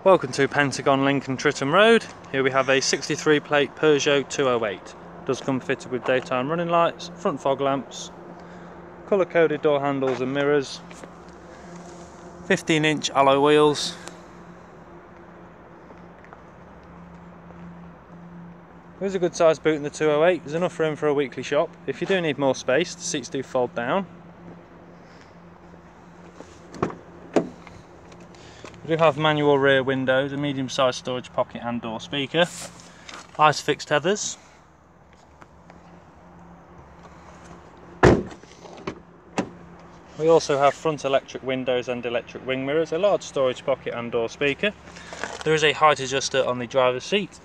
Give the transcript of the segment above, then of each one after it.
Welcome to Pentagon Lincoln Tritton Road. Here we have a 63 plate Peugeot 208. Does come fitted with daytime running lights, front fog lamps, colour coded door handles and mirrors, 15-inch alloy wheels. There's a good sized boot in the 208, there's enough room for a weekly shop. If you do need more space, the seats do fold down. We do have manual rear windows, a medium sized storage pocket and door speaker, ISOFIX tethers. We also have front electric windows and electric wing mirrors, a large storage pocket and door speaker. There is a height adjuster on the driver's seat.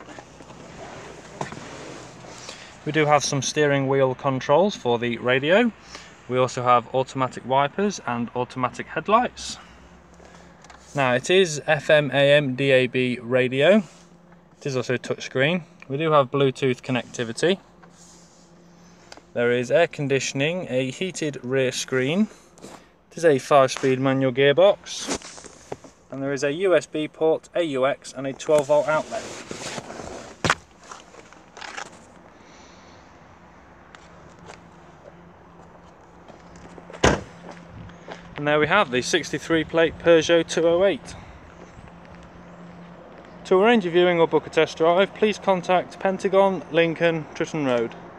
We do have some steering wheel controls for the radio. We also have automatic wipers and automatic headlights. Now it is FM, AM, DAB radio. It is also touchscreen. We do have Bluetooth connectivity. There is air conditioning, a heated rear screen. It is a 5-speed manual gearbox. And there is a USB port, AUX and a 12-volt outlet. And there we have the 63 plate Peugeot 208. To arrange a viewing or book a test drive, please contact Pentagon Lincoln Tritton Road.